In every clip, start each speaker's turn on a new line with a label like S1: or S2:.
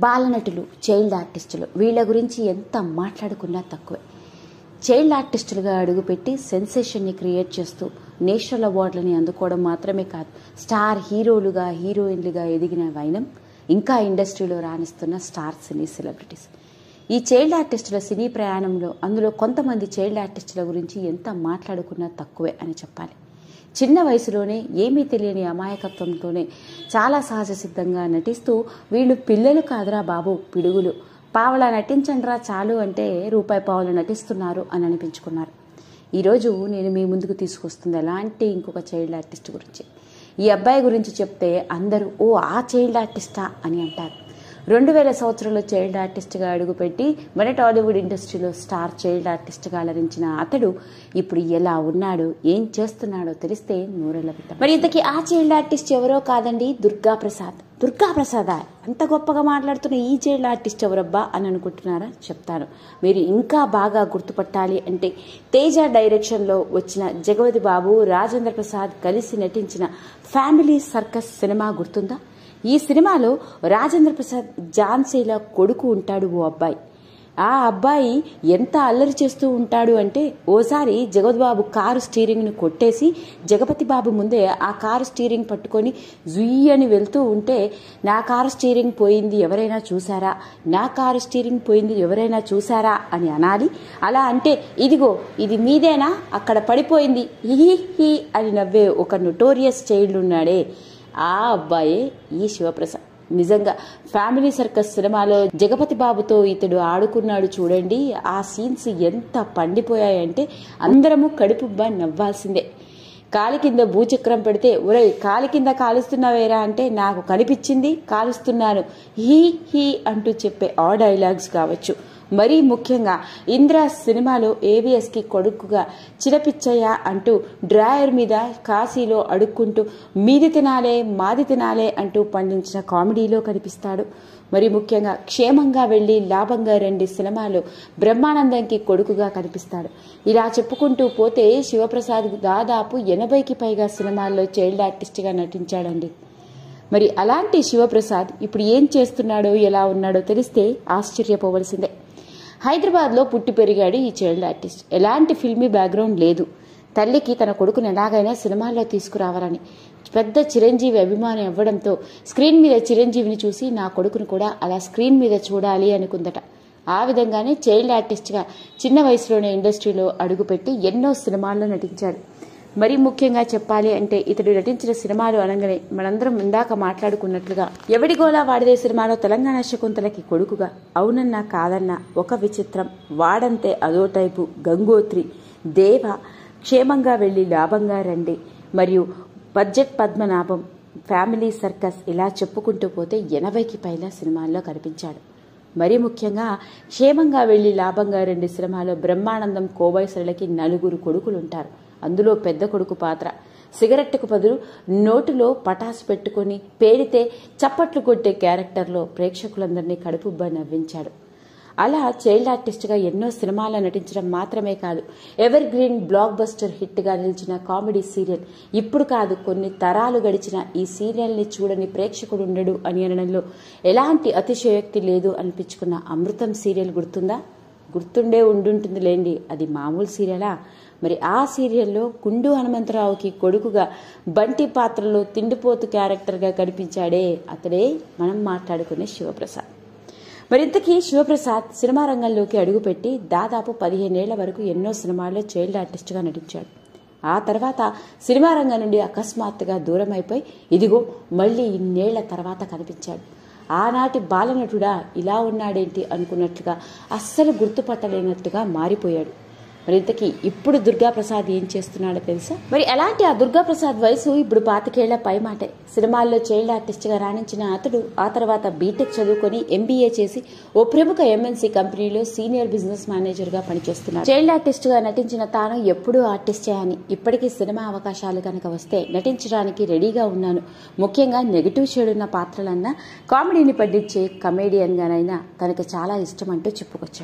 S1: బాలనటులు, child ఆర్టిస్టులు వీళ్ళ గురించి ఎంత మాట్లాడుకున్నా తక్కువే. చైల్డ్ ఆర్టిస్టులుగా అడుగుపెట్టి సెన్సేషన్ని క్రియేట్ చేస్తూ నేషనల్ అవార్డులని అందుకోవడం మాత్రమే కాదు, స్టార్ హీరోలుగా హీరోయిన్లుగా ఎదిగిన వైనం ఇంకా ఇండస్ట్రీలో రాణిస్తున్న స్టార్ సినీ సెలబ్రిటీస్. ఈ చైల్డ్ ఆర్టిస్టుల సినీ ప్రయాణంలో అందులో కొంతమంది చైల్డ్ ఆర్టిస్టుల గురించి ఎంత మాట్లాడుకున్నా తక్కువే అని చెప్పాలి. చిన్న వయసులోనే ఏమీ తెలియని అమాయకత్వంతోనే చాలా సహజ సిద్ధంగా నటిస్తూ వీళ్ళు పిల్లలు కాదురా బాబు, పిడుగులు, పావలా నటించండ్రా చాలు అంటే రూపాయి పావులు నటిస్తున్నారు అని అనిపించుకున్నారు. ఈరోజు నేను మీ ముందుకు తీసుకొస్తుంది అలాంటి ఇంకొక చైల్డ్ ఆర్టిస్ట్ గురించి. ఈ అబ్బాయి గురించి చెప్తే అందరూ ఓ ఆ చైల్డ్ ఆర్టిస్టా అని అంటారు. 2000 సంవత్సరంలో చైల్డ్ ఆర్టిస్ట్గా అడుగుపెట్టి మన టాలీవుడ్ ఇండస్ట్రీలో స్టార్ చైల్డ్ ఆర్టిస్ట్గా అలరించిన అతడు ఇప్పుడు ఎలా ఉన్నాడో, ఏం చేస్తున్నాడో తెలిస్తే నూరెళ్ళబిడ్డ. మరి ఇంతకీ ఆ చైల్డ్ ఆర్టిస్ట్ ఎవరో కాదండి, దుర్గా ప్రసాద్. దుర్గా ప్రసాద్ అంత గొప్పగా మాట్లాడుతున్న ఈ చైల్డ్ ఆర్టిస్ట్ ఎవరబ్బా అని అనుకుంటున్నారా? చెప్తాను. మీరు ఇంకా బాగా గుర్తుపట్టాలి అంటే తేజ డైరెక్షన్లో వచ్చిన జగపతి బాబు, రాజేంద్ర ప్రసాద్ కలిసి నటించిన ఫ్యామిలీ సర్కస్ సినిమా గుర్తుందా? ఈ సినిమాలో రాజేంద్ర ప్రసాద్ ఝాన్సీల కొడుకు ఉంటాడు. ఓ అబ్బాయి. ఆ అబ్బాయి ఎంత అల్లరి చేస్తూ ఉంటాడు అంటే ఓసారి జగపతి బాబు కారు స్టీరింగ్ను కొట్టేసి జగపతి బాబు ముందే ఆ కారు స్టీరింగ్ పట్టుకొని జుయ్యి అని వెళ్తూ ఉంటే, నా కారు స్టీరింగ్ పోయింది ఎవరైనా చూసారా, నా కారు స్టీరింగ్ పోయింది ఎవరైనా చూసారా అని అనాలి. అలా అంటే ఇదిగో ఇది మీదేనా, అక్కడ పడిపోయింది హి హి అని నవ్వే ఒక నొటోరియస్ చైల్డ్ ఉన్నాడే, ఆ అబ్బాయే ఈ శివప్రసాద్. నిజంగా ఫ్యామిలీ సర్కస్ సినిమాలో జగపతి బాబుతో ఇతడు ఆడుకున్నాడు చూడండి, ఆ సీన్స్ ఎంత పండిపోయాయంటే అందరము కడుపుబ్బా నవ్వాల్సిందే. కాలి కింద భూచక్రం పెడితే ఒరేయ్ కాలి కింద కాలుస్తున్నావేరా అంటే నాకు కనిపించింది కాలుస్తున్నాను హీ హీ అంటూ చెప్పే ఆ డైలాగ్స్ కావచ్చు. మరీ ముఖ్యంగా ఇంద్ర సినిమాలో ఏవిఎస్కి కొడుకుగా చిరపిచ్చయ్య అంటూ డ్రాయర్ మీద కాశీలో అడుక్కుంటూ మీది తినాలే మాది తినాలే అంటూ పండించిన కామెడీలో కనిపిస్తాడు. మరి ముఖ్యంగా క్షేమంగా వెళ్లి లాభంగా రండి సినిమాలో బ్రహ్మానందంకి కొడుకుగా కనిపిస్తాడు. ఇలా చెప్పుకుంటూ పోతే శివప్రసాద్ దాదాపు 80కి పైగా సినిమాల్లో చైల్డ్ ఆర్టిస్ట్గా నటించాడండి. మరి అలాంటి శివప్రసాద్ ఇప్పుడు ఏం చేస్తున్నాడో, ఎలా ఉన్నాడో తెలిస్తే ఆశ్చర్యపోవలసిందే. హైదరాబాద్లో పుట్టి పెరిగాడు ఈ చైల్డ్ ఆర్టిస్ట్. ఎలాంటి ఫిల్మీ బ్యాక్గ్రౌండ్ లేదు. తల్లికి తన కొడుకును ఎలాగైనా సినిమాల్లో తీసుకురావాలని పెద్ద చిరంజీవి అభిమాని అవ్వడంతో స్క్రీన్ మీద చిరంజీవిని చూసి నా కొడుకును కూడా అలా స్క్రీన్ మీద చూడాలి అనుకుందట. ఆ విధంగానే చైల్డ్ ఆర్టిస్ట్గా చిన్న వయసులోనే ఇండస్ట్రీలో అడుగుపెట్టి ఎన్నో సినిమాల్లో నటించాడు. మరీ ముఖ్యంగా చెప్పాలి అంటే ఇతడు నటించిన సినిమాలు అనగానే మనందరం ఇందాక మాట్లాడుకున్నట్లుగా ఎవడిగోలా వాడిదే సినిమాలో తెలంగాణ శకుంతలకి కొడుకుగా, అవునన్నా కాదన్నా, ఒక విచిత్రం, వాడంతే అదో టైపు, గంగోత్రి, దేవ, క్షేమంగా వెళ్లి లాభంగా రండి, మరియు బడ్జెట్ పద్మనాభం, ఫ్యామిలీ సర్కస్ ఇలా చెప్పుకుంటూ పోతే 80కి పైగా సినిమాల్లో కనిపించాడు. మరీ ముఖ్యంగా క్షేమంగా వెళ్లి లాభంగా రండి సినిమాలో బ్రహ్మానందం, కోవైసలకి 4 కొడుకులుంటారు. అందులో పెద్ద కొడుకు పాత్ర సిగరెట్కు బదులు నోటులో పటాసు పెట్టుకుని పేరితే చప్పట్లు కొట్టే క్యారెక్టర్లో ప్రేక్షకులందరినీ కడుపుబ్బా నవ్వించాడు. అలా చైల్డ్ ఆర్టిస్ట్గా ఎన్నో సినిమాల్లో నటించడం మాత్రమే కాదు, ఎవర్ గ్రీన్ బ్లాక్ బస్టర్ హిట్గా నిలిచిన కామెడీ సీరియల్, ఇప్పుడు కాదు కొన్ని తరాలు గడిచిన ఈ సీరియల్ని చూడని ప్రేక్షకుడు ఉండడు అని అనడంలో ఎలాంటి అతిశయోక్తి లేదు అనిపించుకున్న అమృతం సీరియల్ గుర్తుందా? గుర్తుండే ఉండుంటుంది లేండి, అది మామూలు సీరియలా? మరి ఆ సీరియల్లో కుండు హనుమంతరావుకి కొడుకుగా బంటి పాత్రలో తిండిపోతు క్యారెక్టర్గా కనిపించాడే, అతడే మనం మాట్లాడుకునే శివప్రసాద్. మరింతకీ శివప్రసాద్ సినిమా రంగంలోకి అడుగుపెట్టి దాదాపు 15 ఏళ్ల వరకు ఎన్నో సినిమాల్లో చైల్డ్ ఆర్టిస్ట్గా నటించాడు. ఆ తర్వాత సినిమా రంగం నుండి అకస్మాత్తుగా దూరం అయిపోయి ఇదిగో మళ్లీ ఇన్నేళ్ల తర్వాత కనిపించాడు. ఆనాటి బాలనటుడా ఇలా ఉన్నాడేంటి అనుకున్నట్లుగా అస్సలు గుర్తుపట్టలేనట్టుగా మారిపోయాడు. మరి ఇంతకీ ఇప్పుడు దుర్గా ప్రసాద్ ఏం చేస్తున్నాడో తెలుసా? మరి అలాంటి ఆ దుర్గా ప్రసాద్ వయసు ఇప్పుడు 25 ఏళ్ల పై మాటే. సినిమాల్లో చైల్డ్ ఆర్టిస్ట్గా రాణించిన అతడు ఆ తర్వాత బీటెక్ చదువుకొని ఎంబీఏ చేసి ఓ ప్రముఖ ఎంఎన్సీ కంపెనీలో సీనియర్ బిజినెస్ మేనేజర్గా పనిచేస్తున్నాడు. చైల్డ్ ఆర్టిస్ట్గా నటించిన తాను ఎప్పుడూ ఆర్టిస్టే అని, ఇప్పటికీ సినిమా అవకాశాలు కనుక వస్తే నటించడానికి రెడీగా ఉన్నాను, ముఖ్యంగా నెగిటివ్ షేడున్న పాత్రలన్నా కామెడీని పండించే కమేడియన్గానైనా తనకు చాలా ఇష్టం అంటూ చెప్పుకొచ్చాడు.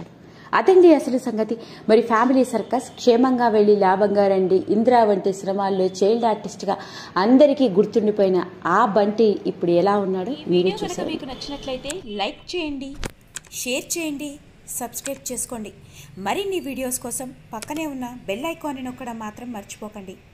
S1: అదండి అసలు సంగతి. మరి ఫ్యామిలీ సర్కస్ క్షేమంగా వెళ్ళి లాభంగా రండి, ఇందిరా వంటి సినిమాల్లో చైల్డ్ ఆర్టిస్ట్గా అందరికీ గుర్తుండిపోయిన ఆ బంటి ఇప్పుడు ఎలా ఉన్నాడో మీరు చూసారు.
S2: మీకు నచ్చినట్లయితే లైక్ చేయండి, షేర్ చేయండి, సబ్స్క్రైబ్ చేసుకోండి. మరిన్ని వీడియోస్ కోసం పక్కనే ఉన్న బెల్ ఐకాన్ని నొక్కడం మాత్రం మర్చిపోకండి.